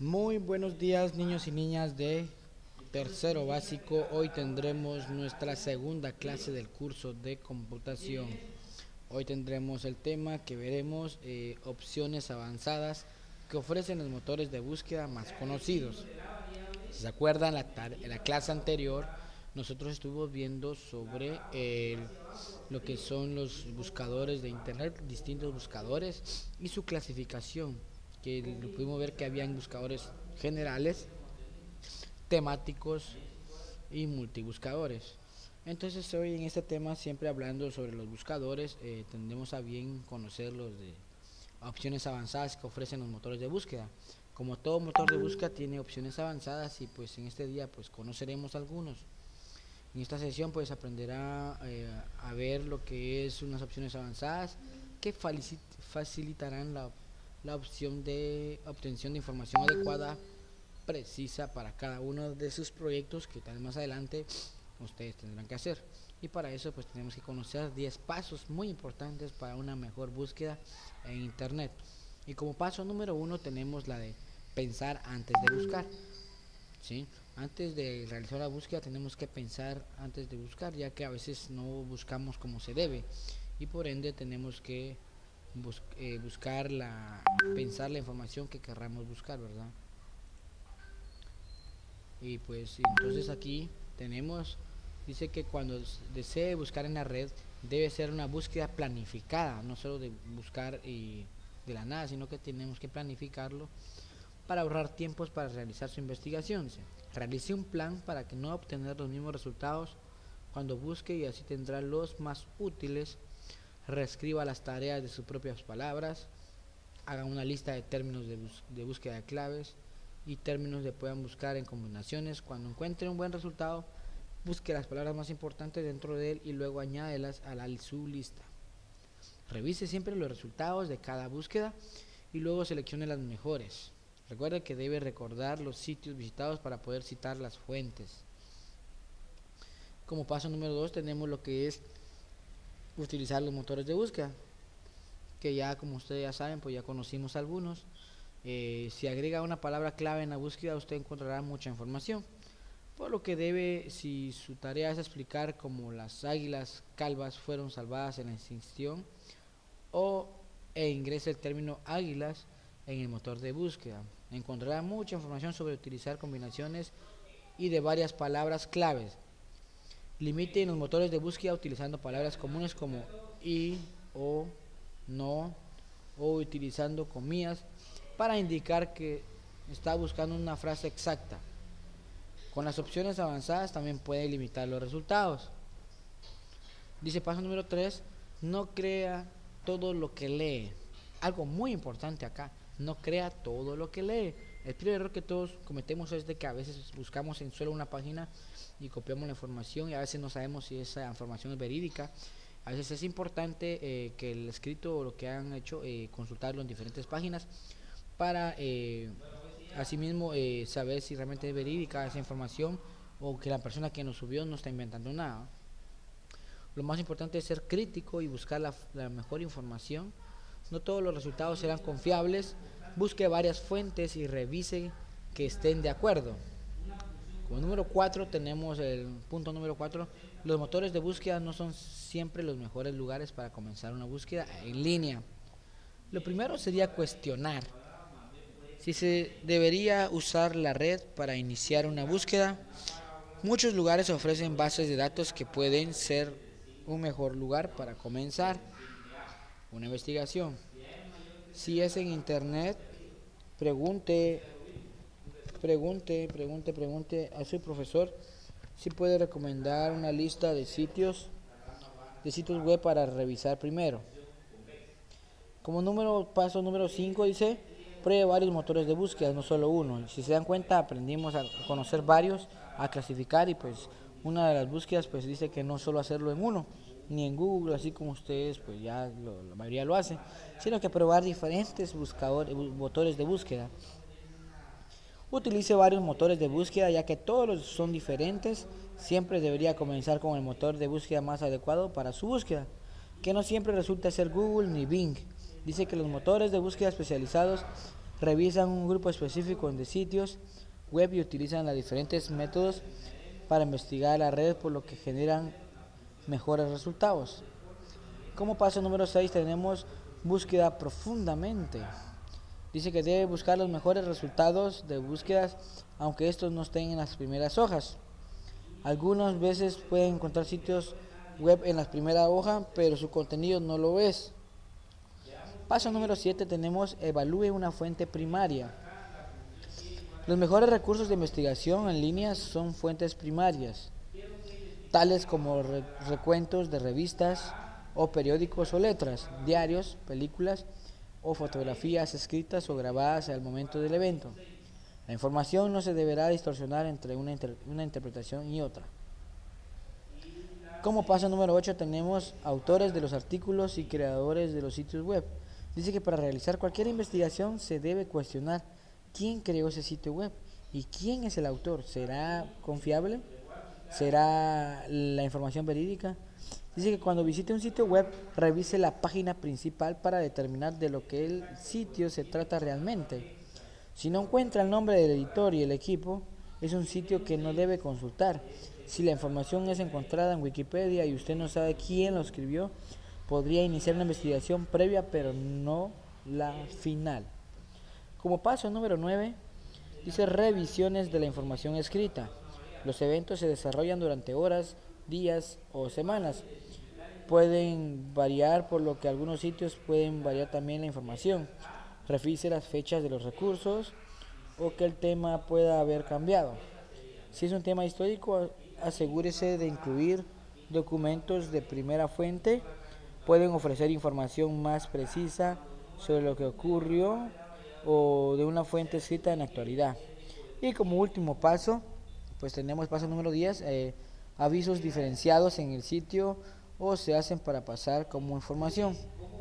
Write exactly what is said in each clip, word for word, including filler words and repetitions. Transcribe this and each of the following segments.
Muy buenos días, niños y niñas de tercero básico. Hoy tendremos nuestra segunda clase del curso de computación. Hoy tendremos el tema que veremos eh, opciones avanzadas que ofrecen los motores de búsqueda más conocidos. Si se acuerdan, la en la clase anterior nosotros estuvimos viendo sobre eh, lo que son los buscadores de internet, distintos buscadores y su clasificación, que pudimos ver que habían buscadores generales, temáticos y multibuscadores. Entonces hoy en este tema, siempre hablando sobre los buscadores, eh, tendremos a bien conocer los de opciones avanzadas que ofrecen los motores de búsqueda. Como todo motor de búsqueda tiene opciones avanzadas, y pues en este día pues conoceremos algunos. En esta sesión pues aprenderá eh, a ver lo que es unas opciones avanzadas que facilitarán la, la opción de obtención de información adecuada, precisa para cada uno de sus proyectos que tal más adelante ustedes tendrán que hacer. Y para eso pues tenemos que conocer diez pasos muy importantes para una mejor búsqueda en internet. Y como paso número uno tenemos la de pensar antes de buscar. ¿Sí? Antes de realizar la búsqueda tenemos que pensar antes de buscar, ya que a veces no buscamos como se debe, y por ende tenemos que bus eh, buscar la pensar la información que querramos buscar, ¿verdad? Y pues entonces aquí tenemos, dice que cuando desee buscar en la red debe ser una búsqueda planificada, no solo de buscar y de la nada, sino que tenemos que planificarlo para ahorrar tiempos para realizar su investigación. Realice un plan para que no obtener los mismos resultados cuando busque, y así tendrá los más útiles. Reescriba las tareas de sus propias palabras. Haga una lista de términos de, bus de búsqueda de claves y términos que puedan buscar en combinaciones. Cuando encuentre un buen resultado, busque las palabras más importantes dentro de él y luego añádelas a la, su lista. Revise siempre los resultados de cada búsqueda y luego seleccione las mejores. Recuerde que debe recordar los sitios visitados para poder citar las fuentes. Como paso número dos tenemos lo que es utilizar los motores de búsqueda, que ya como ustedes ya saben, pues ya conocimos algunos. Eh, si agrega una palabra clave en la búsqueda, usted encontrará mucha información. Por lo que debe, si su tarea es explicar cómo las águilas calvas fueron salvadas en la extinción, o e ingrese el término águilas en el motor de búsqueda, encontrará mucha información sobre utilizar combinaciones y de varias palabras claves. Limite en los motores de búsqueda utilizando palabras comunes como y, o, no, o utilizando comillas para indicar que está buscando una frase exacta. Con las opciones avanzadas también puede limitar los resultados. Dice paso número tres, no crea todo lo que lee. Algo muy importante acá, no crea todo lo que lee. El primer error que todos cometemos es de que a veces buscamos en solo una página y copiamos la información, y a veces no sabemos si esa información es verídica. A veces es importante eh, que el escrito o lo que han hecho, eh, consultarlo en diferentes páginas para eh, asimismo eh, saber si realmente es verídica esa información, o que la persona que nos subió no está inventando nada. Lo más importante es ser crítico y buscar la, la mejor información. No todos los resultados serán confiables. Busque varias fuentes y revise que estén de acuerdo. Como número cuatro tenemos el punto número cuatro. Los motores de búsqueda no son siempre los mejores lugares para comenzar una búsqueda en línea. Lo primero sería cuestionar si se debería usar la red para iniciar una búsqueda. Muchos lugares ofrecen bases de datos que pueden ser un mejor lugar para comenzar una investigación. Si es en internet, pregunte, pregunte, pregunte, pregunte a su profesor si puede recomendar una lista de sitios, de sitios web para revisar primero. Como número, paso número cinco dice, pruebe varios motores de búsqueda, no solo uno. Y si se dan cuenta, aprendimos a conocer varios, a clasificar, y pues una de las búsquedas pues dice que no solo hacerlo en uno, ni en Google, así como ustedes pues ya lo, la mayoría lo hacen, sino que probar diferentes buscadores, motores de búsqueda. Utilice varios motores de búsqueda, ya que todos los son diferentes. Siempre debería comenzar con el motor de búsqueda más adecuado para su búsqueda, que no siempre resulta ser Google ni Bing. Dice que los motores de búsqueda especializados revisan un grupo específico de sitios web y utilizan los diferentes métodos para investigar la red, por lo que generan mejores resultados. Como paso número seis tenemos búsqueda profundamente. Dice que debe buscar los mejores resultados de búsquedas, aunque estos no estén en las primeras hojas. Algunas veces pueden encontrar sitios web en la primera hoja, pero su contenido no lo es. Paso número siete tenemos evalúe una fuente primaria. Los mejores recursos de investigación en línea son fuentes primarias, tales como re recuentos de revistas o periódicos o letras, diarios, películas o fotografías escritas o grabadas al momento del evento. La información no se deberá distorsionar entre una, inter una interpretación y otra. Como paso número ocho tenemos autores de los artículos y creadores de los sitios web. Dice que para realizar cualquier investigación se debe cuestionar quién creó ese sitio web y quién es el autor. ¿Será confiable? ¿Será la información verídica? Dice que cuando visite un sitio web revise la página principal para determinar de lo que el sitio se trata realmente. Si no encuentra el nombre del editor y el equipo, es un sitio que no debe consultar. Si la información es encontrada en Wikipedia y usted no sabe quién lo escribió, podría iniciar una investigación previa pero no la final. Como paso número nueve, dice revisiones de la información escrita. Los eventos se desarrollan durante horas, días o semanas. Pueden variar, por lo que algunos sitios pueden variar también la información. Revise las fechas de los recursos o que el tema pueda haber cambiado. Si es un tema histórico, asegúrese de incluir documentos de primera fuente. Pueden ofrecer información más precisa sobre lo que ocurrió o de una fuente escrita en la actualidad. Y como último paso, pues tenemos paso número diez, eh, avisos diferenciados en el sitio o se hacen para pasar como información.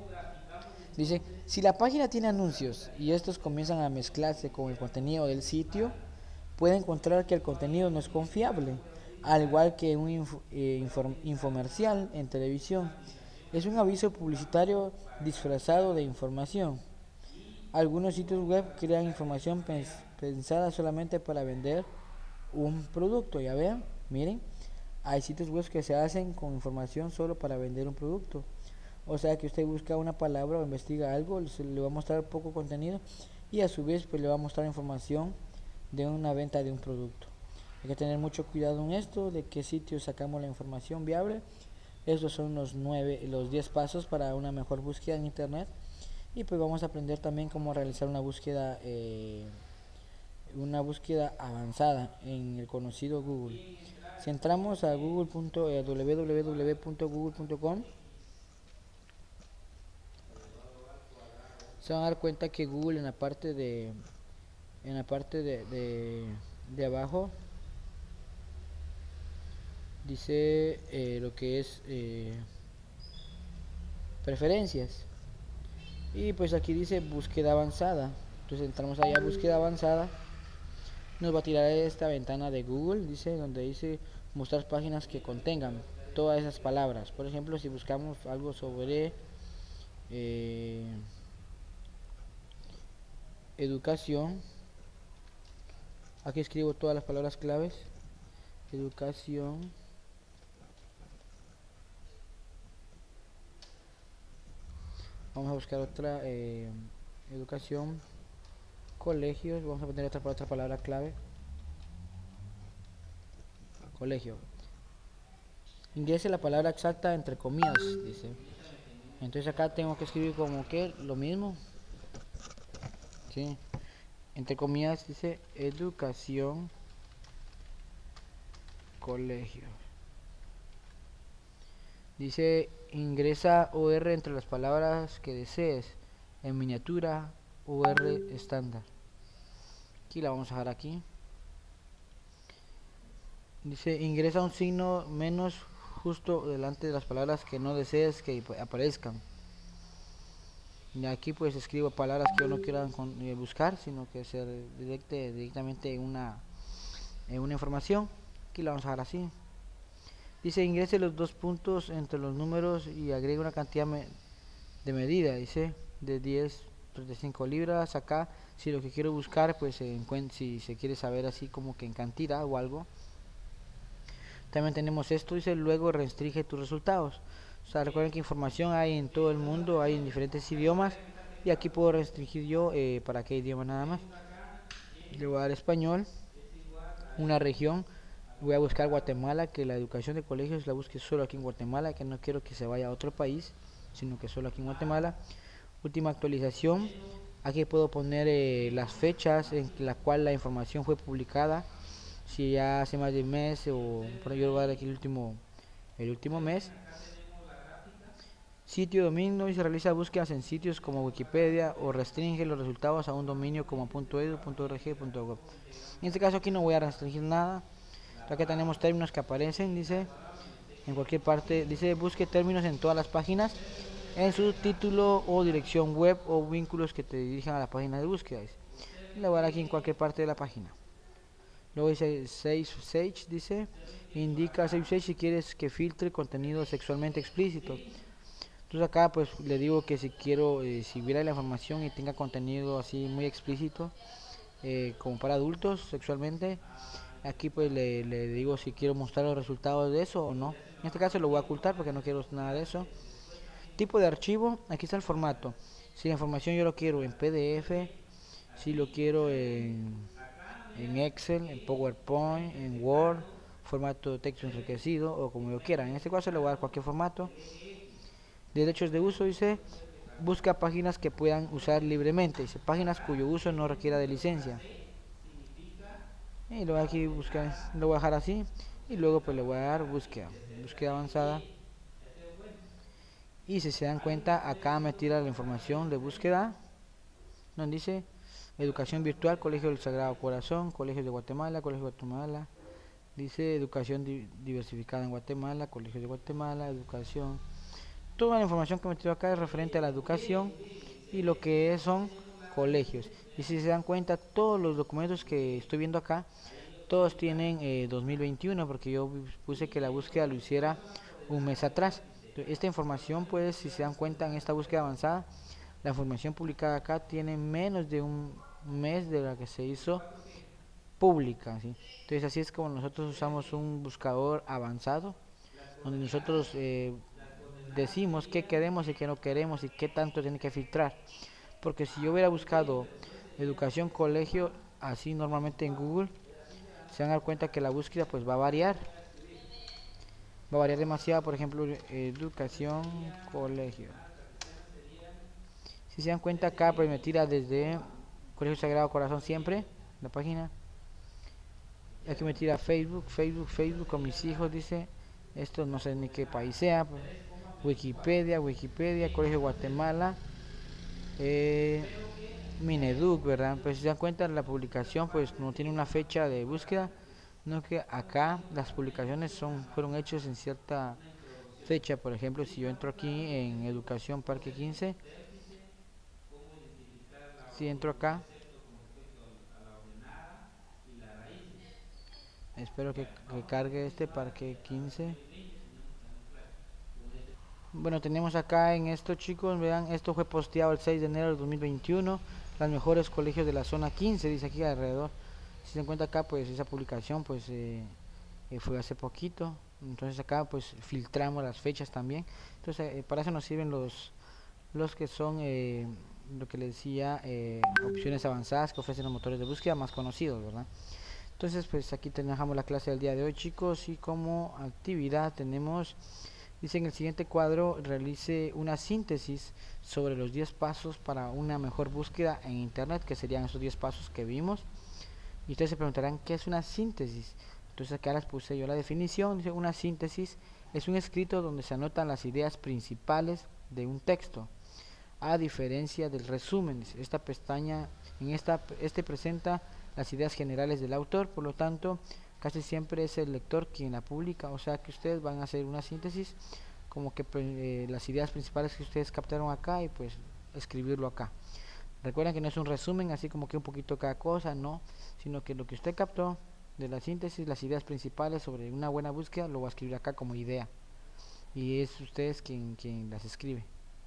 Dice, si la página tiene anuncios y estos comienzan a mezclarse con el contenido del sitio, puede encontrar que el contenido no es confiable, al igual que un info, eh, infomercial en televisión. Es un aviso publicitario disfrazado de información. Algunos sitios web crean información pens pensada solamente para vender un producto. Ya vean, miren, hay sitios web que se hacen con información solo para vender un producto. O sea que usted busca una palabra o investiga algo, se le va a mostrar poco contenido y a su vez pues le va a mostrar información de una venta de un producto. Hay que tener mucho cuidado en esto, de qué sitios sacamos la información viable. Estos son los nueve, los diez pasos para una mejor búsqueda en internet. Y pues vamos a aprender también cómo realizar una búsqueda eh, una búsqueda avanzada en el conocido Google. Si entramos a google punto w w w punto google punto com, se van a dar cuenta que Google en la parte de en la parte de, de, de abajo dice eh, lo que es eh, preferencias, y pues aquí dice búsqueda avanzada. Entonces entramos allá a búsqueda avanzada, nos va a tirar esta ventana de Google, dice, donde dice mostrar páginas que contengan todas esas palabras. Por ejemplo, si buscamos algo sobre eh, educación, aquí escribo todas las palabras claves. Educación, vamos a buscar otra, eh, educación, colegios, vamos a poner otra, otra palabra clave, colegio. Ingrese la palabra exacta entre comillas, dice. Entonces acá tengo que escribir como que lo mismo, ¿sí? Entre comillas dice educación, colegio. Dice ingresa U R L entre las palabras que desees, en miniatura, U R L estándar. Aquí la vamos a dejar aquí. Dice ingresa un signo menos justo delante de las palabras que no desees que aparezcan. Y aquí pues escribo palabras que yo no quiera buscar, sino que se directe directamente en una, en una información. Aquí la vamos a dejar así. Dice ingrese los dos puntos entre los números y agregue una cantidad me de medida, dice de diez, treinta y cinco libras. Acá Si lo que quiero buscar, pues se encuent- si se quiere saber así como que en cantidad o algo. También tenemos esto, dice luego restringe tus resultados. O sea, recuerden que información hay en todo el mundo, hay en diferentes idiomas. Y aquí puedo restringir yo eh, para qué idioma nada más. Le voy a dar español, una región. Voy a buscar Guatemala, que la educación de colegios la busque solo aquí en Guatemala, que no quiero que se vaya a otro país, sino que solo aquí en Guatemala. Última actualización. Aquí puedo poner eh, las fechas en la cual la información fue publicada. Si ya hace más de un mes o por yo voy a dar aquí el último el último mes. Sitio dominio y se realiza búsquedas en sitios como Wikipedia o restringe los resultados a un dominio como .edu, .org, .gov. En este caso aquí no voy a restringir nada. Acá tenemos términos que aparecen, dice en cualquier parte, dice busque términos en todas las páginas en su título o dirección web o vínculos que te dirijan a la página de búsqueda. Le voy a dar aquí en cualquier parte de la página. Luego dice Save Sage, dice indica Save Sage si quieres que filtre contenido sexualmente explícito. Entonces acá pues le digo que si quiero, eh, si viera la información y tenga contenido así muy explícito, eh, como para adultos sexualmente, aquí pues le, le digo si quiero mostrar los resultados de eso o no. En este caso lo voy a ocultar porque no quiero nada de eso. Tipo de archivo, aquí está el formato. Si la información yo lo quiero en P D F, si lo quiero en, en Excel, en PowerPoint, en Word, formato de texto enriquecido o como yo quiera. En este caso le voy a dar cualquier formato. Derechos de uso, dice busca páginas que puedan usar libremente, dice páginas cuyo uso no requiera de licencia. Y lo voy a aquí buscar, lo voy a dejar así y luego pues le voy a dar búsqueda, búsqueda avanzada. Y si se dan cuenta acá me tira la información de búsqueda donde dice educación virtual, Colegio del Sagrado Corazón, Colegio de Guatemala, Colegio de Guatemala, dice educación di diversificada en Guatemala, Colegio de Guatemala, educación. Toda la información que me tiro acá es referente a la educación y lo que son colegios. Y si se dan cuenta, todos los documentos que estoy viendo acá, todos tienen eh, dos mil veintiuno, porque yo puse que la búsqueda lo hiciera un mes atrás. Esta información, pues, si se dan cuenta en esta búsqueda avanzada, la información publicada acá tiene menos de un mes de la que se hizo pública, ¿sí? Entonces así es como nosotros usamos un buscador avanzado, donde nosotros eh, decimos qué queremos y qué no queremos y qué tanto tiene que filtrar. Porque si yo hubiera buscado educación colegio así normalmente en Google, se van a dar cuenta que la búsqueda pues va a variar. Va a variar demasiado, por ejemplo, educación colegio. Si se dan cuenta acá pues me tira desde Colegio Sagrado Corazón siempre, la página. Aquí me tira Facebook, Facebook, Facebook con mis hijos, dice. Esto no sé ni qué país sea. Pues. Wikipedia, Wikipedia, Colegio Guatemala, eh, Mineduc, ¿verdad? Pues si se dan cuenta la publicación pues no tiene una fecha de búsqueda, no que acá las publicaciones son fueron hechas en cierta fecha. Por ejemplo, si yo entro aquí en Educación Parque quince, si entro acá, espero que, que cargue este Parque quince. Bueno, tenemos acá en esto, chicos, vean, esto fue posteado el seis de enero del dos mil veintiuno, los mejores colegios de la zona quince, dice aquí alrededor. Si se dan cuenta acá, pues esa publicación pues eh, eh, fue hace poquito. Entonces acá pues filtramos las fechas también. Entonces eh, para eso nos sirven los los que son eh, lo que les decía, eh, opciones avanzadas que ofrecen los motores de búsqueda más conocidos, ¿verdad? Entonces pues aquí dejamos la clase del día de hoy, chicos, y como actividad tenemos, dice en el siguiente cuadro realice una síntesis sobre los diez pasos para una mejor búsqueda en internet, que serían esos diez pasos que vimos. Y ustedes se preguntarán qué es una síntesis. Entonces acá les puse yo la definición. Dice una síntesis es un escrito donde se anotan las ideas principales de un texto, a diferencia del resumen. Esta pestaña, en esta este presenta las ideas generales del autor, por lo tanto casi siempre es el lector quien la publica, o sea que ustedes van a hacer una síntesis como que eh, las ideas principales que ustedes captaron acá y pues escribirlo acá. Recuerden que no es un resumen así como que un poquito cada cosa, no, sino que lo que usted captó de la síntesis, las ideas principales sobre una buena búsqueda, lo va a escribir acá como idea y es ustedes quien, quien las escribe.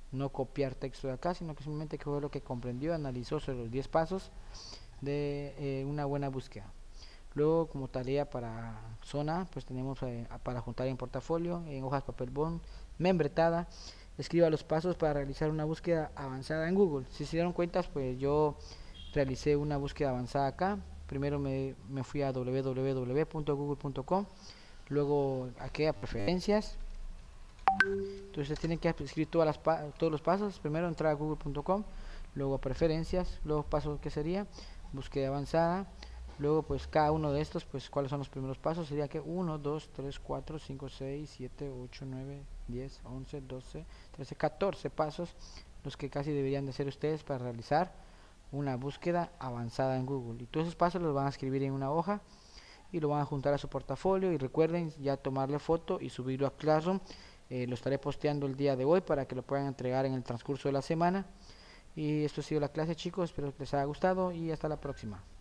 no copiar texto de acá, sino que simplemente que fue lo que comprendió, analizó sobre los diez pasos de eh, una buena búsqueda. Luego, como tarea para zona, pues tenemos eh, para juntar en portafolio, en hojas papel bond, membretada. Escriba los pasos para realizar una búsqueda avanzada en Google. Si se dieron cuenta, pues yo realicé una búsqueda avanzada acá. Primero me, me fui a w w w punto google punto com, luego aquí a preferencias. Entonces tienen que escribir todas las pa todos los pasos. Primero entrar a google punto com, luego a preferencias, luego paso que sería búsqueda avanzada. Luego pues cada uno de estos, pues cuáles son los primeros pasos, sería que uno, dos, tres, cuatro, cinco, seis, siete, ocho, nueve, diez, once, doce, trece, catorce pasos, los que casi deberían de ser ustedes para realizar una búsqueda avanzada en Google. Y todos esos pasos los van a escribir en una hoja y lo van a juntar a su portafolio, y recuerden ya tomarle foto y subirlo a Classroom. Eh, lo estaré posteando el día de hoy para que lo puedan entregar en el transcurso de la semana. Y esto ha sido la clase, chicos, espero que les haya gustado y hasta la próxima.